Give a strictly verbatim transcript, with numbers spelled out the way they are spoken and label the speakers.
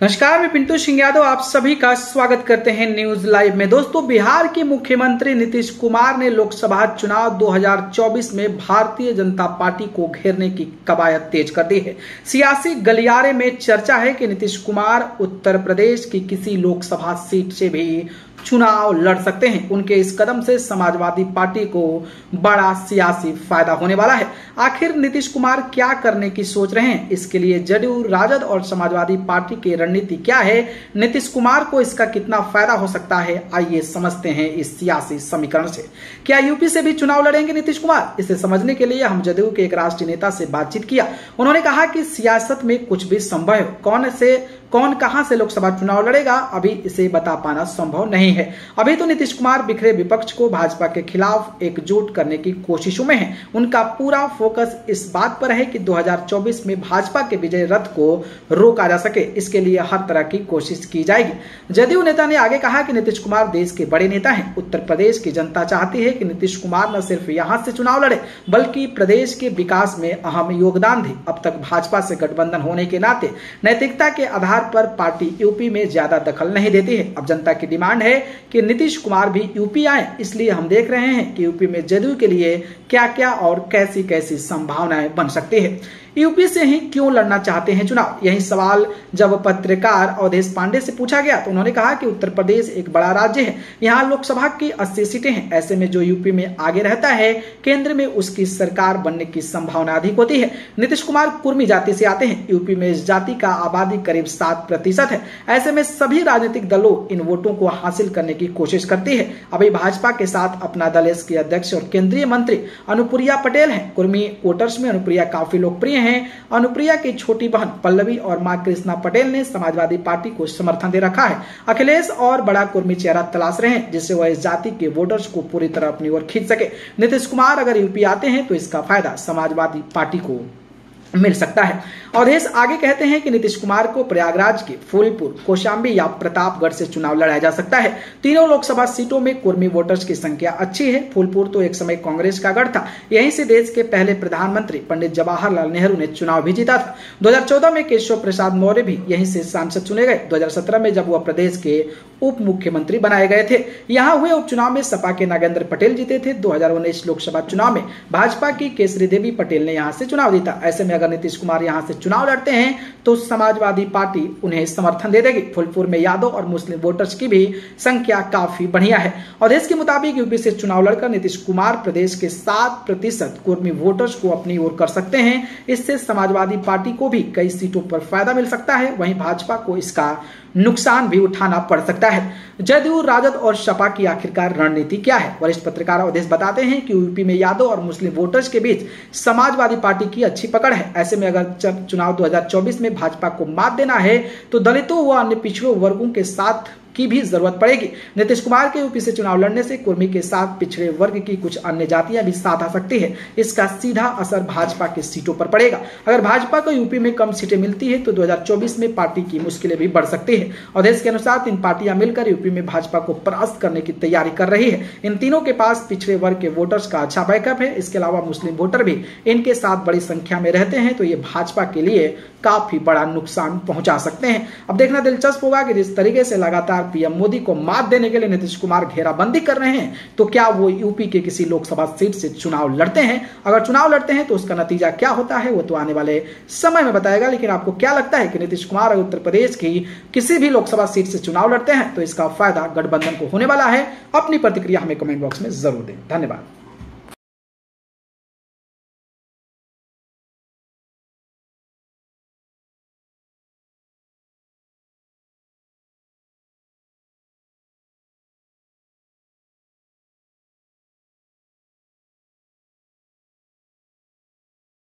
Speaker 1: नमस्कार, मैं पिंटू सिंह यादव आप सभी का स्वागत करते हैं न्यूज लाइव में। दोस्तों, बिहार के मुख्यमंत्री नीतीश कुमार ने लोकसभा चुनाव दो हज़ार चौबीस में भारतीय जनता पार्टी को घेरने की कवायद तेज कर दी है। सियासी गलियारे में चर्चा है कि नीतीश कुमार उत्तर प्रदेश की किसी लोकसभा सीट से भी चुनाव लड़ सकते हैं। उनके इस कदम से समाजवादी पार्टी को बड़ा सियासी फायदा होने वाला है। आखिर नीतीश कुमार क्या करने की सोच रहे हैं, इसके लिए जदयू, राजद और समाजवादी पार्टी की रणनीति क्या है, नीतीश कुमार को इसका कितना फायदा हो सकता है, आइए समझते हैं इस सियासी समीकरण से। क्या यूपी से भी चुनाव लड़ेंगे नीतीश कुमार? इसे समझने के लिए हम जदयू के एक राष्ट्रीय नेता से बातचीत किया। उन्होंने कहा कि सियासत में कुछ भी संभव है, कौन से कौन कहां से लोकसभा चुनाव लड़ेगा अभी इसे बता पाना संभव नहीं है। अभी तो नीतीश कुमार बिखरे विपक्ष को भाजपा के खिलाफ एकजुट करने की कोशिशों में हैं। उनका पूरा फोकस इस बात पर है कि दो हज़ार चौबीस में भाजपा के विजय रथ को रोका जा सके, इसके लिए हर तरह की कोशिश की जाएगी। जदयू नेता ने आगे कहा कि नीतीश कुमार देश के बड़े नेता हैं। उत्तर प्रदेश की जनता चाहती है कि नीतीश कुमार न सिर्फ यहां से चुनाव लड़े बल्कि प्रदेश के विकास में अहम योगदान दे। अब तक भाजपा से गठबंधन होने के नाते नैतिकता के आधार पर पार्टी यूपी में ज्यादा दखल नहीं देती है। अब जनता की डिमांड है कि नीतीश कुमार भी यूपी आए, इसलिए हम देख रहे हैं कि यूपी में जदयू के लिए क्या क्या और कैसी कैसी संभावनाएं बन सकती है। यूपी से ही क्यों लड़ना चाहते हैं चुनाव? यही सवाल जब पत्रकार अवधेश पांडे से पूछा गया तो उन्होंने कहा कि उत्तर प्रदेश एक बड़ा राज्य है, यहाँ लोकसभा की अस्सी सीटें हैं। ऐसे में जो यूपी में आगे रहता है, केंद्र में उसकी सरकार बनने की संभावना अधिक होती है। नीतीश कुमार कुर्मी जाति से आते हैं। यूपी में इस जाति का आबादी करीब सात प्रतिशत है। ऐसे में सभी राजनीतिक दलों इन वोटों को हासिल करने की कोशिश करती है। अभी भाजपा के साथ अपना दल के अध्यक्ष और केंद्रीय मंत्री अनुप्रिया पटेल है। कुर्मी वोटर्स में अनुप्रिया काफी लोकप्रिय हैं। अनुप्रिया की छोटी बहन पल्लवी और मां कृष्णा पटेल ने समाजवादी पार्टी को समर्थन दे रखा है। अखिलेश और बड़ा कुर्मी चेहरा तलाश रहे हैं जिससे वह इस जाति के वोटर्स को पूरी तरह अपनी ओर खींच सके। नीतीश कुमार अगर यूपी आते हैं तो इसका फायदा समाजवादी पार्टी को मिल सकता है। अवधेश आगे कहते हैं कि नीतीश कुमार को प्रयागराज के फूलपुर, कौशाम्बी या प्रतापगढ़ से चुनाव लड़ाया जा सकता है। तीनों लोकसभा सीटों में कुर्मी वोटर्स की संख्या अच्छी है। फूलपुर तो एक समय कांग्रेस का गढ़ था। यहीं से देश के पहले प्रधानमंत्री पंडित जवाहरलाल नेहरू ने चुनाव भी जीता था। दो हज़ार चौदह में केशव प्रसाद मौर्य भी यहीं से सांसद चुने गए। दो हज़ार सत्रह में जब वह प्रदेश के उप मुख्यमंत्री बनाए गए थे। यहाँ हुए उपचुनाव में सपा के नागेंद्र पटेल जीते थे। दो हज़ार उन्नीस लोकसभा चुनाव में भाजपा की केसरी देवी पटेल ने यहाँ से चुनाव जीता। ऐसे में अगर नीतीश कुमार यहाँ से चुनाव लड़ते हैं तो समाजवादी पार्टी उन्हें समर्थन दे देगी। फूलपुर में यादव और मुस्लिम वोटर्स की भी संख्या काफी बढ़िया है। अवधेश के मुताबिक यूपी से चुनाव लड़कर नीतीश कुमार प्रदेश के सात प्रतिशत कुर्मी वोटर्स को अपनी ओर कर सकते हैं। इससे समाजवादी पार्टी को भी कई सीटों पर फायदा मिल सकता है, वहीं भाजपा को इसका नुकसान भी उठाना पड़ सकता है। जदयू, राजद और सपा की आखिरकार रणनीति क्या है? वरिष्ठ पत्रकार अवधेश बताते हैं कि यूपी में यादव और मुस्लिम वोटर्स के बीच समाजवादी पार्टी की अच्छी पकड़ है। ऐसे में अगर चुनाव दो हज़ार चौबीस में भाजपा को मात देना है तो दलितों व अन्य पिछड़े वर्गों के साथ की भी जरूरत पड़ेगी। नीतीश कुमार के यूपी से चुनाव लड़ने से कुर्मी के साथ पिछड़े वर्ग की कुछ अन्य जातियां भी साथ आ सकती है। इसका सीधा असर भाजपा की सीटों पर पड़ेगा। अगर भाजपा को यूपी में कम सीटें मिलती है तो दो हज़ार चौबीस में पार्टी की मुश्किलें भी बढ़ सकती है। अवधेश के अनुसार तीन पार्टियां मिलकर यूपी में भाजपा को परास्त करने की तैयारी कर रही है। इन तीनों के पास पिछड़े वर्ग के वोटर्स का अच्छा बैकअप है। इसके अलावा मुस्लिम वोटर भी इनके साथ बड़ी संख्या में रहते हैं, तो ये भाजपा के लिए काफी बड़ा नुकसान पहुंचा सकते हैं। अब देखना दिलचस्प होगा कि जिस तरीके से लगातार पीएम मोदी को मात देने के लिए नीतीश कुमार घेराबंदी कर रहे हैं, तो क्या वो यूपी के किसी लोकसभा सीट से चुनाव लड़ते हैं? अगर चुनाव लड़ते हैं तो उसका नतीजा क्या होता है वो तो आने वाले समय में बताएगा। लेकिन आपको क्या लगता है कि नीतीश कुमार अगर उत्तर प्रदेश की किसी भी लोकसभा सीट से चुनाव लड़ते हैं तो इसका फायदा गठबंधन को होने वाला है? अपनी प्रतिक्रिया हमें कमेंट बॉक्स में जरूर दें। धन्यवाद।